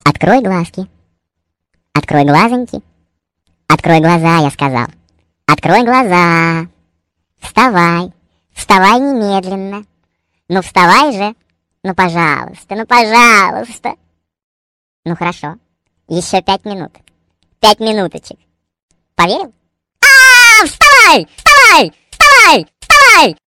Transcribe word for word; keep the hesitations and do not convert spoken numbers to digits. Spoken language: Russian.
Открой глазки. Открой глазоньки. Открой глаза, я сказал. Открой глаза. Вставай. Вставай немедленно. Ну вставай же. Ну пожалуйста, ну пожалуйста. Ну хорошо. Еще пять минут. Пять минуточек. Поверил? А, вставай! Вставай! Вставай! Вставай!